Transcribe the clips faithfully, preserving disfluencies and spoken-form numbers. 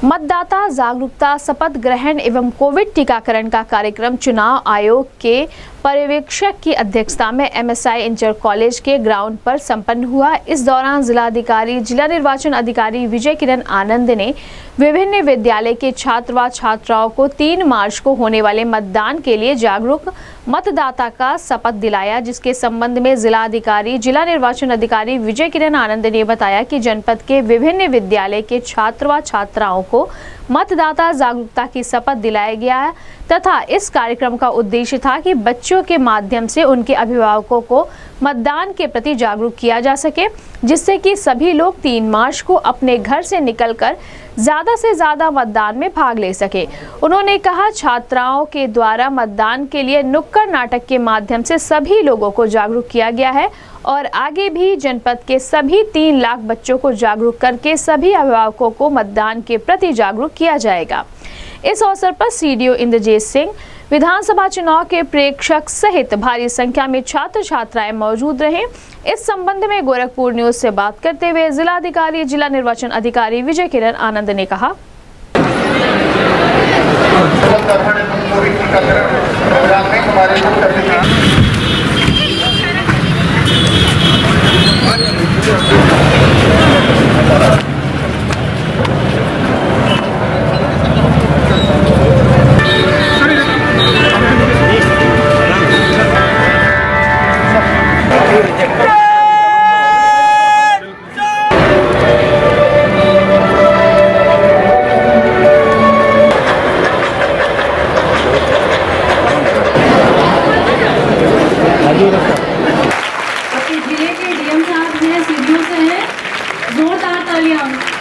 मतदाता जागरूकता शपथ ग्रहण एवं कोविड टीकाकरण का कार्यक्रम चुनाव आयोग के पर्यवेक्षक की अध्यक्षता में एमएसआई इंटर कॉलेज के ग्राउंड पर संपन्न हुआ। इस दौरान जिलाधिकारी जिला निर्वाचन अधिकारी विजय किरण आनंद ने विभिन्न विद्यालय के छात्र व छात्राओं को तीन मार्च को होने वाले मतदान के लिए जागरूक मतदाता का शपथ दिलाया, जिसके संबंध में जिलाधिकारी जिला निर्वाचन अधिकारी विजय किरण आनंद ने बताया कि जनपद के विभिन्न विद्यालय के छात्र व छात्राओं को मतदाता जागरूकता की शपथ दिलाया गया है तथा इस कार्यक्रम का उद्देश्य था कि बच्चों के माध्यम से उनके अभिभावकों को मतदान के प्रति जागरूक किया जा सके, जिससे कि सभी लोग तीन मार्च को अपने घर से निकलकर ज्यादा से ज्यादा मतदान में भाग ले सके। उन्होंने कहा, छात्राओं के द्वारा मतदान के लिए नुक्कड़ नाटक के माध्यम से सभी लोगों को जागरूक किया गया है और आगे भी जनपद के सभी तीन लाख बच्चों को जागरूक करके सभी अभिभावकों को मतदान के प्रति जागरूक किया जाएगा। इस अवसर पर सीडीओ इंद्रजीत सिंह, विधानसभा चुनाव के प्रेक्षक सहित भारी संख्या में छात्र छात्राएं मौजूद रहे। इस संबंध में गोरखपुर न्यूज से बात करते हुए जिलाधिकारी जिला निर्वाचन अधिकारी विजय किरण आनंद ने कहा, आपके जिले के डीएम साहब हैं, सीडीओ से हैं, जोरदार तालियां।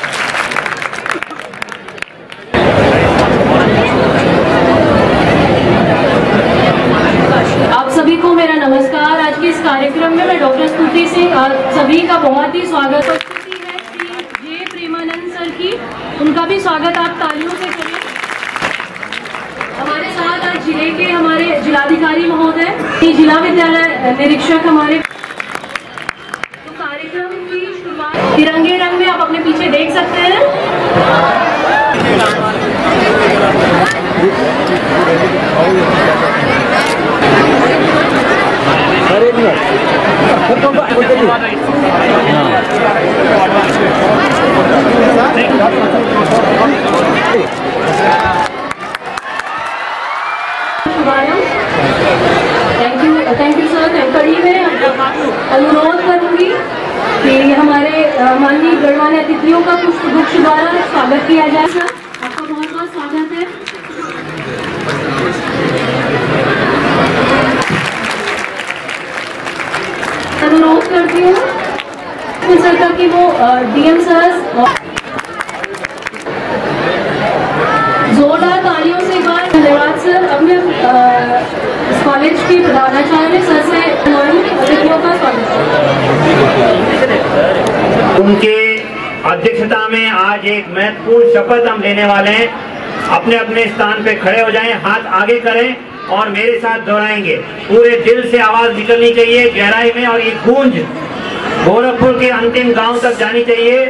आप सभी को मेरा नमस्कार। आज के इस कार्यक्रम में मैं डॉक्टर स्तुति सिंह आप सभी का बहुत ही स्वागत है। श्री जे प्रेमानंद सर की, उनका भी स्वागत आप तालियों से करें। हमारे साथ आज जिले के हमारे जिलाधिकारी महोदय, जिला विद्यालय निरीक्षक हमारे। तो कार्यक्रम की शुरुआत तिरंगे रंग में आप अपने पीछे देख सकते हैं। Thank you thank you sir. कड़ी में अनुरोध करूंगी कि हमारे माननीय गणमान्य अतिथियों का पुष्प गुच्छ द्वारा स्वागत किया जाए। सर, आपका बहुत बहुत स्वागत है। अनुरोध करती हूँ सर की वो डीएम सर जोरदार तालियों से एक बार धन्यवाद सर। अपने इस कॉलेज की प्रधानाचार्य सर से अतिथियों का स्वागत। उनके अध्यक्षता में आज एक महत्वपूर्ण शपथ हम लेने वाले हैं। अपने अपने स्थान पे खड़े हो जाएं, हाथ आगे करें और मेरे साथ दोहराएंगे। पूरे दिल से आवाज निकलनी चाहिए गहराई में और ये गूंज गोरखपुर के अंतिम गांव तक जानी चाहिए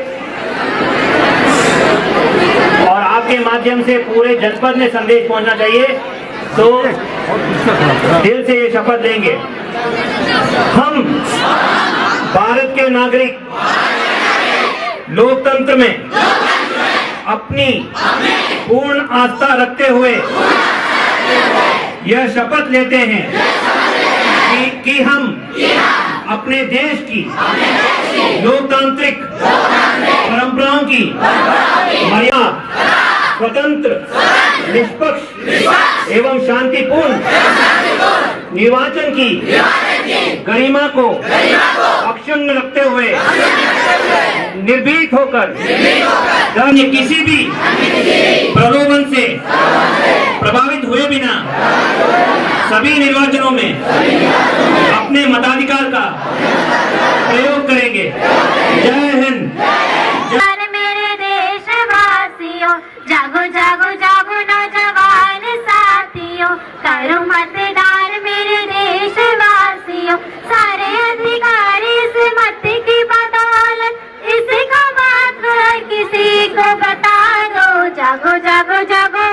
और आपके माध्यम से पूरे जनपद में संदेश पहुंचना चाहिए। तो दिल से ये शपथ लेंगे। हम भारत के नागरिक लोकतंत्र में अपनी पूर्ण आस्था रखते हुए यह शपथ लेते हैं कि, कि हम अपने देश की लोकतांत्रिक परंपराओं की मर्यादा, स्वतंत्र, निष्पक्ष एवं शांतिपूर्ण निर्वाचन की गरिमा को अक्षुण्ण रखते हुए निर्भीक होकर अन्य किसी भी प्रलोभन से प्रभावित हुए बिना सभी निर्वाचनों में अपने मताधिकार का प्रयोग करेंगे। जय हिंद। मेरे देशवासियों, जागो जागो जागो नौजवान साथियों, करो मतदान मेरे देशवासियों। सारे अधिकार इस मत की बदौलत, इसका महत्व किसी को बता दो। जागो जागो जागो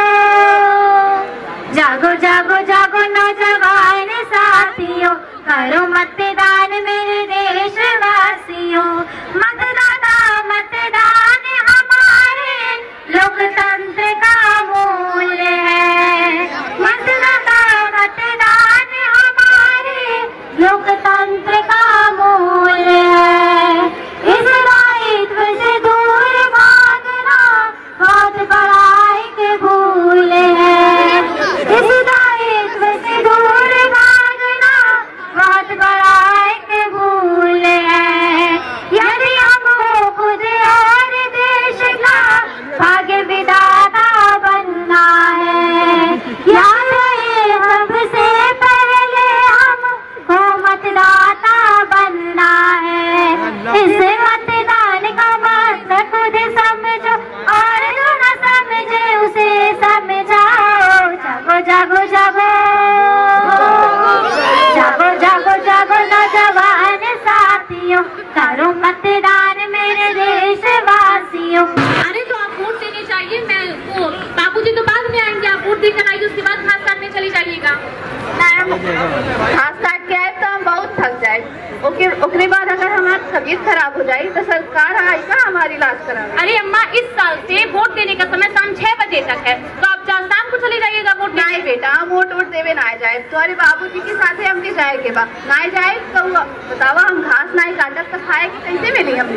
जागो जागो जागो नौजवान साथियों, करो मतदान मेरे देशवासियों। मतदाता मतदान हमारे लोकतंत्र का मूल है। मतदाता मतदान हमारे लोकतंत्र का मूल है। इस दायित्व से दूर भागना बहुत बड़ा एक भूल है। इस दायित्व से दूर भागना बहुत बड़ा एक भूल है। यदि हमको खुद और देश का भाग्य विधाता बनना है, याद रहे सबसे पहले हमको मतदाता बनना है। इस मतदान का मतलब खुद समझो और जो न समझे उसे समझाओ। जागो जागो जागो जागो जागो जागो नौजवान साथियों, करो मतदान मेरे देशवासियों। अरे तो आप वोट देने चाहिए। मैं वो बाबूजी तो बाद में आएंगे, आप वोट देकर आइए, उसके बाद घास काटने चली जाइएगा। घास काट के आए तो हम बहुत थक जाए, उसके बाद अगर हमारी तबीयत खराब हो जाए तो सरकार आएगा हमारी इलाज कराने। अरे अम्मा, इस साल से वोट देने का समय शाम छह बजे तक है, तो आप जहाँ शाम को चले जाइएगा वोट देने। नहीं बेटा, हम वोट वोट देवे ना जाए, तुम्हारे बाबूजी के साथ हम भी जाए के बा ना जाए तो बतावा हम घास ना काटब तो खाए के कैसे मिली हम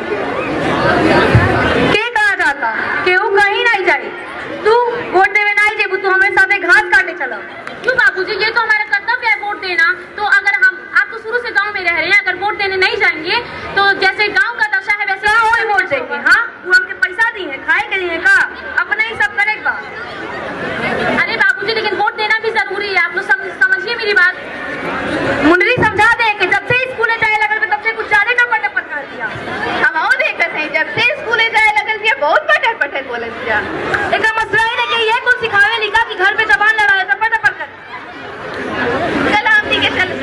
के कहा जाता केहू कहीं नहीं जाए। तू वोट देवे नहीं जेबू, तू हमारे साथ घास काटने चलो। क्यों बाबूजी, ये तो हमारा कर्तव्य है वोट देना। तो अगर हम आप तो शुरू से गांव में रह रहे हैं, अगर वोट देने नहीं जाएंगे तो जैसे गांव का दशा है वैसे और वोट देंगे। हाँ, वो हमके पैसा दी है, खाए के लिए का अपना ही सब करेगा। अरे बाबूजी, लेकिन वोट देना भी जरूरी है, आप लोग सम, समझिए मेरी बात। मुंडरी समझा दे कि जब से स्कूले जाए लगल तब से कुछ ज्यादा टपर टपर कर दिया। हम और देखते हैं जब से स्कूले जाए लगल दिया बहुत पटर पटर बोले दिया। एक मसला है कि ये कुछ सिखावे लिखा कि घर पे जबान लड़ाए टपर टपर कर। चलो हम ठीक है, चलो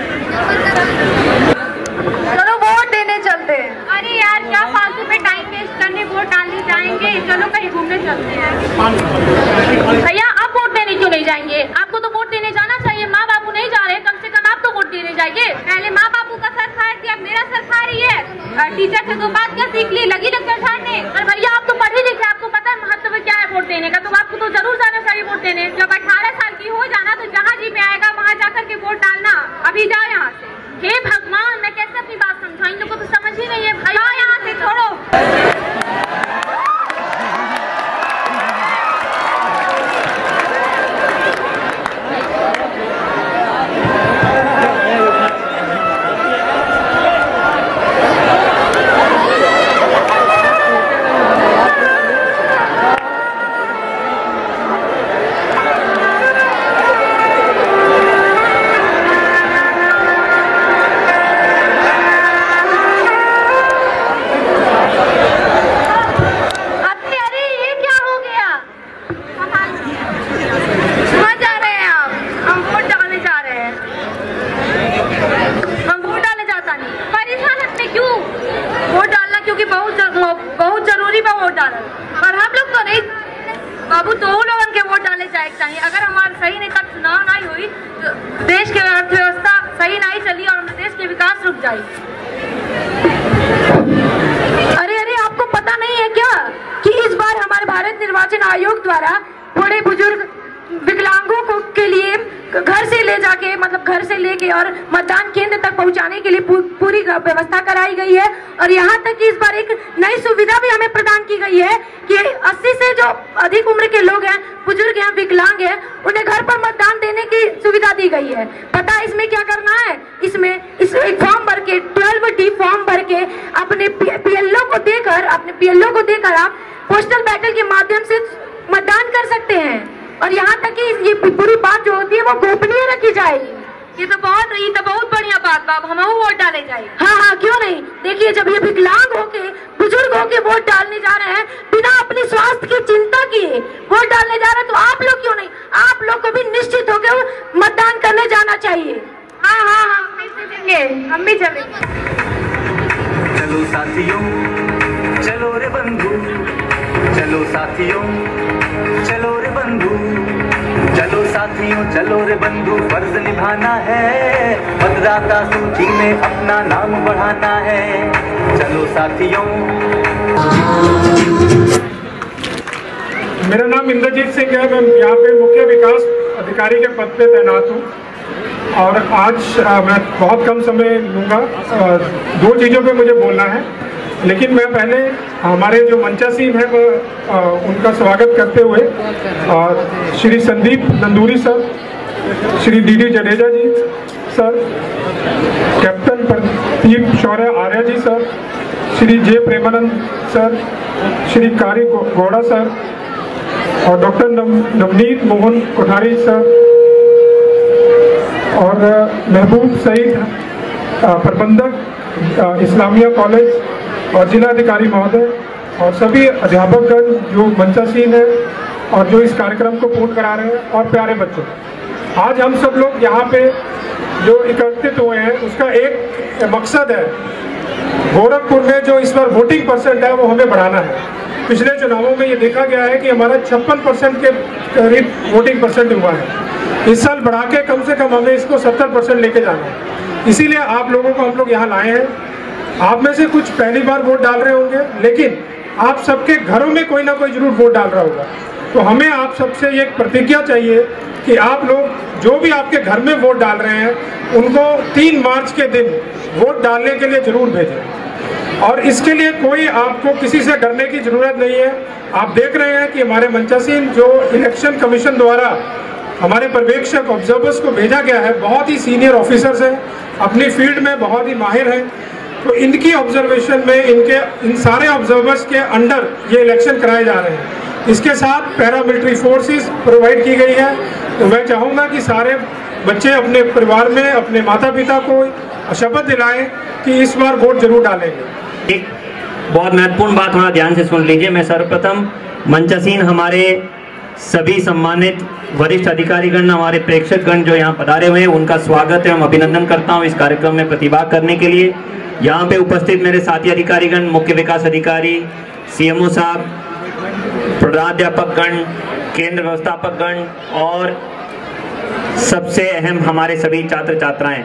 चलो वोट देने चलते हैं। अरे यार, क्या फालतू में टाइम वेस्ट करने वोट डालने जाएंगे, चलो कहीं घूमने चलते हैं। भैया, आप वोट देने क्यों नहीं जाएंगे? आपको तो वोट देने जाना चाहिए, माँ बापू नहीं जा रहे, कम से कम आप तो वोट देने जाइए। पहले माँ बापू का सर खा रही, अब मेरा सर खा रही है। टीचर से दो बात क्या सीख ली, लगी लग झाड़ने। और भैया, आप तो पढ़े लिखे, आपको पता है महत्व क्या है वोट देने का, तो आपको तो जरूर जाना चाहिए वोट देने। जब अठारह साल की हो जाना तो जहाँ जी में आएगा वहाँ जाकर के वोट डालना। अभी जाओ यहाँ से। हे भगवान, मैं कैसे अपनी बात समझाऊं, इन लोगों को तो समझ ही नहीं है। भाई यहाँ से छोड़ो। बाबू तो लोगन के वोट डाले जाए चाहिए। अगर हमारे सही नहीं तक चुनाव नहीं हुई तो देश की अर्थव्यवस्था सही नहीं चली और देश के विकास रुक जाए। अरे अरे आपको पता नहीं है क्या कि इस बार हमारे भारत निर्वाचन आयोग द्वारा बड़े बुजुर्ग विकलांगों को के लिए घर से ले जाके मतलब घर से लेके और मतदान केंद्र तक पहुंचाने के लिए पूरी व्यवस्था कराई गई है। और यहाँ तक कि इस बार एक नई सुविधा भी हमें प्रदान की गई है कि अस्सी से जो अधिक उम्र के लोग हैं, बुजुर्ग हैं, विकलांग हैं, उन्हें घर पर मतदान देने की सुविधा दी गई है। पता है इसमें क्या करना है? इसमें इस एक फॉर्म भर के ट्वेल्व डी फॉर्म भर के अपने पीएलओ को देकर अपने पीएलओ को देकर आप पोस्टल बैलेट के माध्यम से मतदान कर सकते हैं। और यहाँ तक कि ये पूरी बात जो होती है वो गोपनीय रखी जाएगी। ये तो बहुत ये तो बहुत बढ़िया बात बाप हम वोट डाले जाए। हाँ हाँ क्यों नहीं। देखिए जब ये विकलांग होके बुजुर्ग होके वोट डालने जा रहे हैं बिना अपने स्वास्थ्य की चिंता किए वोट डालने जा रहे हैं तो आप लोग क्यों नहीं, आप लोग को भी निश्चित होकर मतदान करने जाना चाहिए। हाँ हाँ हाँ हम भी चलेंगे, हम भी चलेंगे। चलो साथियों चलो रे बंधु, चलो साथियों चलो चलो साथियों चलो रे बंधु फर्ज निभाना है, मतदाता सूची में अपना नाम बढ़ाना है। चलो साथियों। मेरा नाम इंद्रजीत सिंह है, मैं यहाँ पे मुख्य विकास अधिकारी के पद पे तैनात हूँ और आज आ, मैं बहुत कम समय लूँगा। दो चीज़ों पे मुझे बोलना है, लेकिन मैं पहले हमारे जो मंचासीन है वह उनका स्वागत करते हुए आ, Shri Sandeep Nanduri sir, Shri D D Jadeja ji sir, captain Pradeep Shaurya Arya ji sir, Shri J Premanand sir, Shri Kari Gowda sir और डॉक्टर नवनीत मोहन कोठारी सर और महबूब सईद प्रबंधक इस्लामिया कॉलेज और जिला अधिकारी महोदय और सभी अध्यापकगण जो मंचासीन है और जो इस कार्यक्रम को पूर्ण करा रहे हैं और प्यारे बच्चों, आज हम सब लोग यहाँ पे जो एकत्रित हुए हैं उसका एक मकसद है। गोरखपुर में जो इस बार वोटिंग परसेंट है वो हमें बढ़ाना है। पिछले चुनावों में ये देखा गया है कि हमारा छप्पन परसेंट के करीब वोटिंग परसेंट हुआ है। इस साल बढ़ा के कम से कम हमें इसको सत्तर परसेंट लेके जाना है। इसीलिए आप लोगों को हम लोग यहाँ लाए हैं। आप में से कुछ पहली बार वोट डाल रहे होंगे, लेकिन आप सबके घरों में कोई ना कोई जरूर वोट डाल रहा होगा। तो हमें आप सबसे एक प्रतिज्ञा चाहिए कि आप लोग जो भी आपके घर में वोट डाल रहे हैं उनको तीन मार्च के दिन वोट डालने के लिए जरूर भेजें। और इसके लिए कोई आपको किसी से डरने की जरूरत नहीं है। आप देख रहे हैं कि हमारे मंचासीन जो इलेक्शन कमीशन द्वारा हमारे पर्यवेक्षक ऑब्जर्वर्स को भेजा गया है, बहुत ही सीनियर ऑफिसर्स हैं, अपनी फील्ड में बहुत ही माहिर हैं। तो इनकी ऑब्जर्वेशन में इनके इन सारे ऑब्जर्वर्स के अंडर ये इलेक्शन कराए जा रहे हैं। इसके साथ पैरामिलिट्री फोर्सेस प्रोवाइड की गई है। तो मैं चाहूँगा कि सारे बच्चे अपने परिवार में अपने माता पिता को शपथ दिलाएं कि इस बार वोट जरूर डालेंगे। एक बहुत महत्वपूर्ण बात थोड़ा ध्यान से सुन लीजिए। मैं सर्वप्रथम मंचासीन हमारे सभी सम्मानित वरिष्ठ अधिकारीगण, हमारे प्रेक्षकगण जो यहाँ पधारे हुए हैं उनका स्वागत एवं अभिनंदन करता हूँ इस कार्यक्रम में प्रतिभाग करने के लिए। यहाँ पे उपस्थित मेरे साथी अधिकारीगण, मुख्य विकास अधिकारी, सीएमओ साहब, प्रधानाध्यापकगण, केंद्र व्यवस्थापकगण और सबसे अहम हमारे सभी छात्र छात्राएं,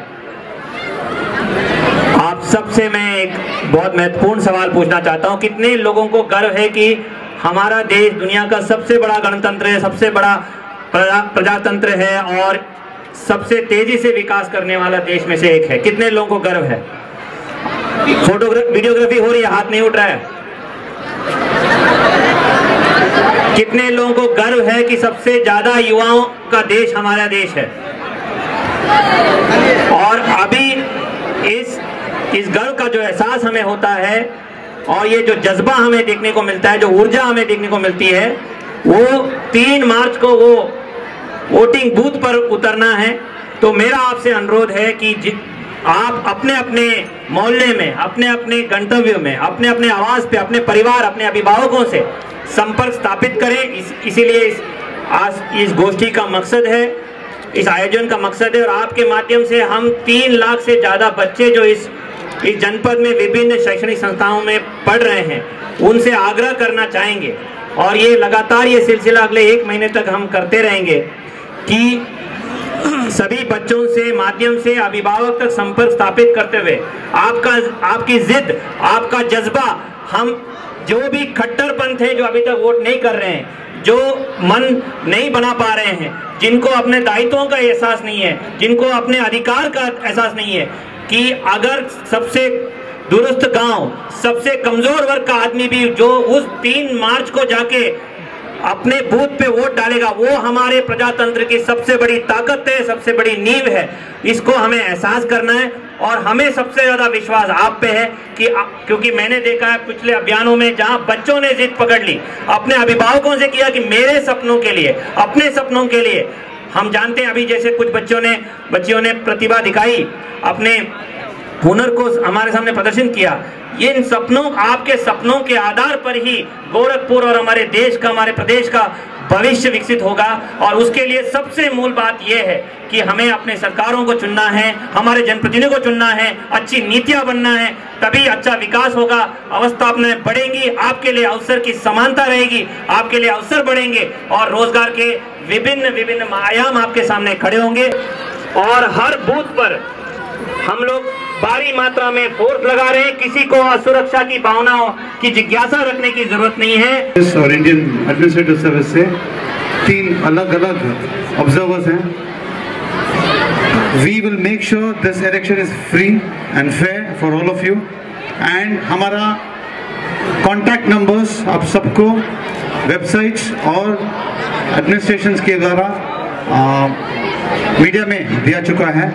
आप सबसे मैं एक बहुत महत्वपूर्ण सवाल पूछना चाहता हूं। कितने लोगों को गर्व है कि हमारा देश दुनिया का सबसे बड़ा गणतंत्र है, सबसे बड़ा प्रजा प्रजातंत्र है और सबसे तेजी से विकास करने वाला देश में से एक है? कितने लोगों को गर्व है? फोटोग्राफी वीडियोग्राफी हो रही है, हाथ नहीं उठ रहा है। कितने लोगों को गर्व है कि सबसे ज्यादा युवाओं का देश हमारा देश है? और अभी इस इस गर्व का जो एहसास हमें होता है और ये जो जज्बा हमें देखने को मिलता है, जो ऊर्जा हमें देखने को मिलती है, वो तीन मार्च को वो वोटिंग बूथ पर उतरना है। तो मेरा आपसे अनुरोध है कि आप अपने अपने मोहल्ले में, अपने अपने गंतव्य में, अपने अपने आवास पे, अपने परिवार, अपने अभिभावकों से संपर्क स्थापित करें। इस, इसीलिए इस आज इस गोष्ठी का मकसद है, इस आयोजन का मकसद है। और आपके माध्यम से हम तीन लाख से ज्यादा बच्चे जो इस इस जनपद में विभिन्न शैक्षणिक संस्थाओं में पढ़ रहे हैं, उनसे आग्रह करना चाहेंगे और ये लगातार ये सिलसिला अगले एक महीने तक हम करते रहेंगे कि सभी बच्चों से माध्यम से अभिभावक तक संपर्क स्थापित करते हुए आपका आपकी जिद, आपका जज्बा, हम जो भी कट्टरपंथ है, जो अभी तक वोट नहीं कर रहे हैं, जो मन नहीं बना पा रहे हैं, जिनको अपने दायित्वों का एहसास नहीं है, जिनको अपने अधिकार का एहसास नहीं है कि अगर सबसे दुरुस्त गांव, सबसे कमजोर वर्ग का आदमी भी जो उस तीन मार्च को जाके अपने बूथ पे वोट डालेगा, वो हमारे प्रजातंत्र की सबसे बड़ी ताकत है, सबसे बड़ी नींव है। इसको हमें एहसास करना है और हमें सबसे ज्यादा विश्वास आप पे है कि आ, क्योंकि मैंने देखा है पिछले अभियानों में जहां बच्चों ने जिद पकड़ ली, अपने अभिभावकों से किया कि मेरे सपनों के लिए, अपने सपनों के लिए। हम जानते हैं अभी जैसे कुछ बच्चों ने बच्चियों ने प्रतिभा दिखाई, अपने हुनर को हमारे सामने प्रदर्शन किया। ये इन सपनों, आपके सपनों के आधार पर ही गोरखपुर और हमारे देश का, हमारे प्रदेश का भविष्य विकसित होगा। और उसके लिए सबसे मूल बात यह है कि हमें अपने सरकारों को चुनना है, हमारे जनप्रतिनिधियों को चुनना है, अच्छी नीतियां बनना है, तभी अच्छा विकास होगा, अवस्थापनाएं बढ़ेंगी, आपके लिए अवसर की समानता रहेगी, आपके लिए अवसर बढ़ेंगे और रोजगार के विभिन्न विभिन्न आयाम आपके सामने खड़े होंगे। और हर बूथ पर हम लोग भारी मात्रा में फोर्स लगा रहे हैं। किसी को असुरक्षा की भावनाओं की जिज्ञासा रखने की जरूरत नहीं है। और इंडियन एडमिनिस्ट्रेटिव सर्विस से तीन अलग अलग ऑब्जर्वर्स हैं। We will make sure this election is free and fair for all of you. And हमारा कॉन्टैक्ट नंबर्स आप सबको वेबसाइट्स और एडमिनिस्ट्रेशन के द्वारा मीडिया में दिया चुका है।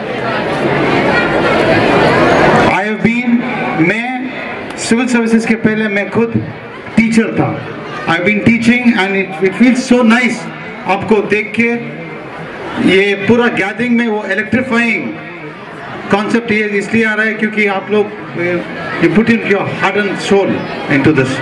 आई हैव बीन, मैं सिविल सर्विसेज के पहले मैं खुद टीचर था। I have been teaching and it it feels so nice. आपको देख के ये पूरा गैदरिंग में वो इलेक्ट्रीफाइंग कॉन्सेप्ट ये इसलिए आ रहा है क्योंकि आप लोग you put in your heart and soul into this.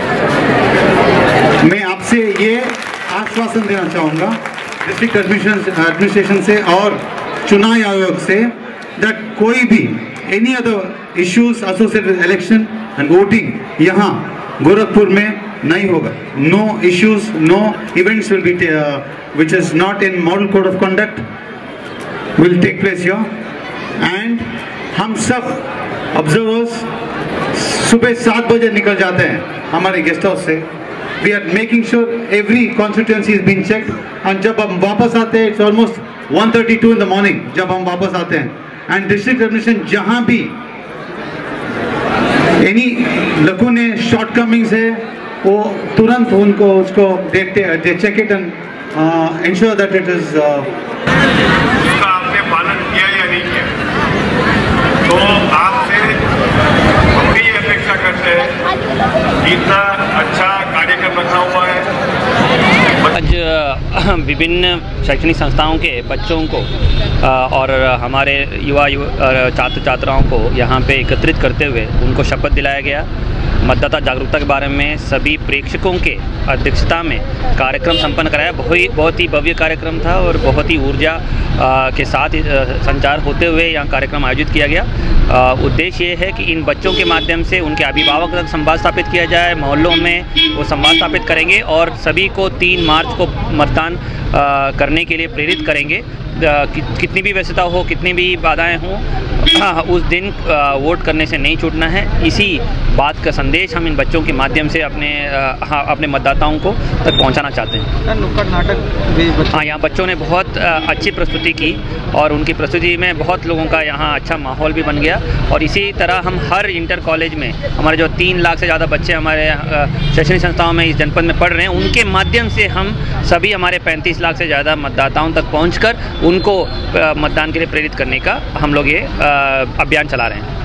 मैं आपसे ये आश्वासन देना चाहूँगा डिस्ट्रिक्ट एडमिनिस्ट्रेशन से और चुनाव आयोग से दैट कोई भी any other issues associated with election and voting यहाँ गोरखपुर में नहीं होगा। No issues, no events will be which is not in model code of conduct will take place here. And हम सब ऑब्जर्वर्स सुबह सात बजे निकल जाते हैं हमारे गेस्ट हाउस से। We are making sure every constituency is being checked. और जब हम वापस आते हैं it's almost one thirty two in the morning जब हम वापस आते हैं। एंड डिस्ट्रिक्ट एडमिनिस्ट्रेशन जहां भी एनी लकुने शॉर्टकमिंग्स है वो तुरंत उनको उसको दे check it and ensure that it is उसका आपने पालन किया या नहीं किया। तो आपसे हम भी ये अपेक्षा करते हैं कि इतना अच्छा कार्यक्रम रखा हुआ है। आज विभिन्न शैक्षणिक संस्थाओं के बच्चों को और हमारे युवा छात्र छात्राओं को यहाँ पे एकत्रित करते हुए उनको शपथ दिलाया गया। मतदाता जागरूकता के बारे में सभी प्रेक्षकों के अध्यक्षता में कार्यक्रम संपन्न कराया। बहुत ही बहुत ही भव्य कार्यक्रम था और बहुत ही ऊर्जा के साथ संचार होते हुए यहाँ कार्यक्रम आयोजित किया गया। उद्देश्य ये है कि इन बच्चों के माध्यम से उनके अभिभावक तक संवाद स्थापित किया जाए, मोहल्लों में वो संवाद स्थापित करेंगे और सभी को तीन मार्च को मतदान करने के लिए प्रेरित करेंगे। कि, कितनी भी व्यस्तता हो, कितनी भी बाधाएं हों, उस दिन वोट करने से नहीं छूटना है। इसी बात का संदेश हम इन बच्चों के माध्यम से अपने हाँ, अपने मतदाताओं को तक पहुंचाना चाहते हैं। नुक्कड़ नाटक हाँ, यहाँ बच्चों ने बहुत अच्छी प्रस्तुति की और उनकी प्रस्तुति में बहुत लोगों का यहाँ अच्छा माहौल भी बन गया। और इसी तरह हम हर इंटर कॉलेज में हमारे जो तीन लाख से ज़्यादा बच्चे हमारे शैक्षणिक संस्थाओं में इस जनपद में पढ़ रहे हैं, उनके माध्यम से हम सभी हमारे पैंतीस लाख से ज़्यादा मतदाताओं तक पहुँच कर उनको मतदान के लिए प्रेरित करने का हम लोग ये अभियान चला रहे हैं।